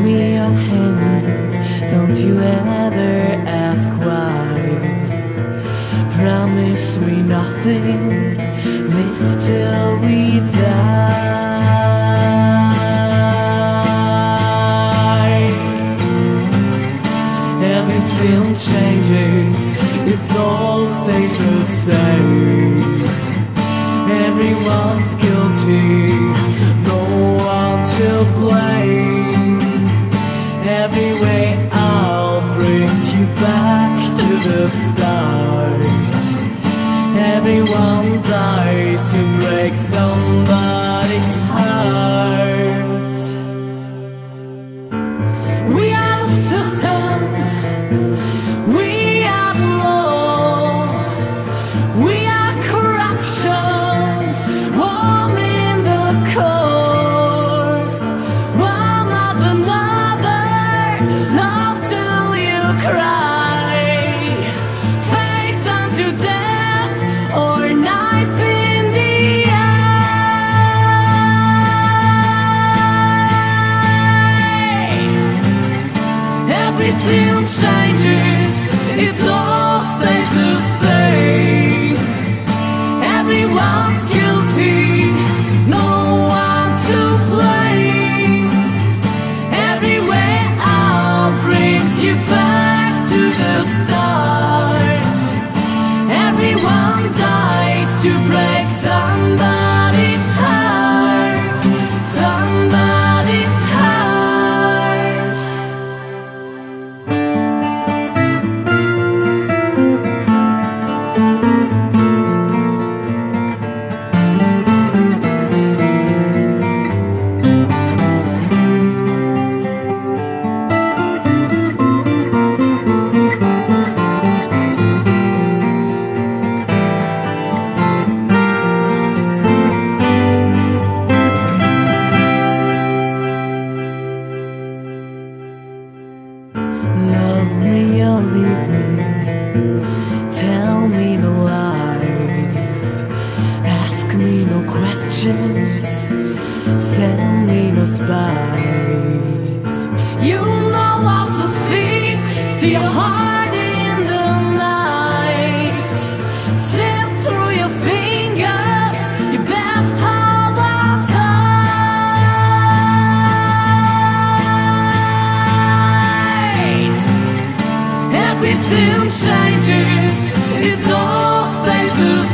me your hand, don't you ever ask why. Promise me nothing, live till we die. Everything changes, it all stays the same. Everyone's guilty, no one to blame. Every way out brings you back to the start. Everyone dies to break somebody's heart. We are the system, we are the law, we are corruption, warm in the core. One of another, love till you cry, faith unto death, or knife in the eye. Everything changes, it all stays the same. Everyone's guilty, no one to blame. Every way out brings you back to the start. Everyone dies to break somebody's heart, somebody's heart. Love me or leave me, tell me no lies, ask me no questions, send me no spies. You know love's a thief, steal your heart in the night, slip through your fingers, you best hold on tight. Everything changes, it all stays the